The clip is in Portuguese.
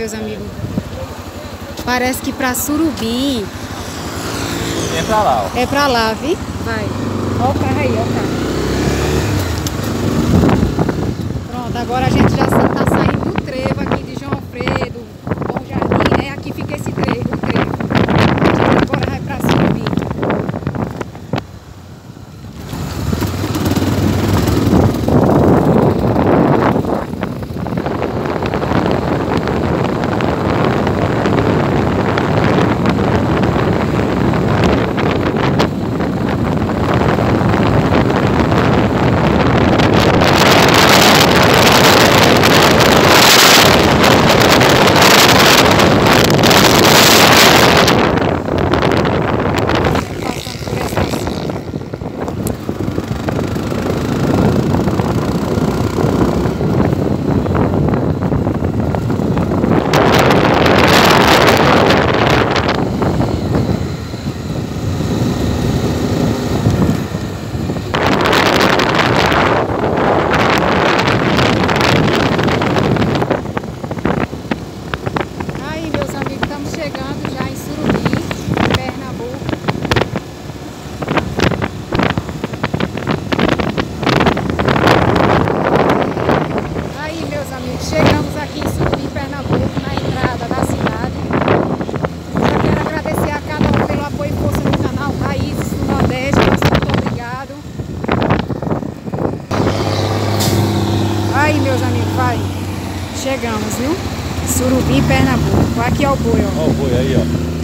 meus amigos. Parece que pra Surubim. É pra lá, ó. É pra lá, vi? Vai. Ó o carro aí, ó o carro. Pronto, agora a gente já tá saindo do trevo aqui de João Alfredo, Bom Jardim. É aqui fica esse trevo, o trevo. A gente agora vai pra Surubim. Estamos chegando já em Surubim, Pernambuco. Aí, meus amigos, chegamos aqui em Surubim, Pernambuco, na entrada da cidade. Eu quero agradecer a cada um pelo apoio e força no canal Raízes do Nordeste. Muito obrigado. Aí, meus amigos, vai. Chegamos, viu? Surubim, Pernambuco. Aqui é o boi, ó. Ó o boi aí, ó.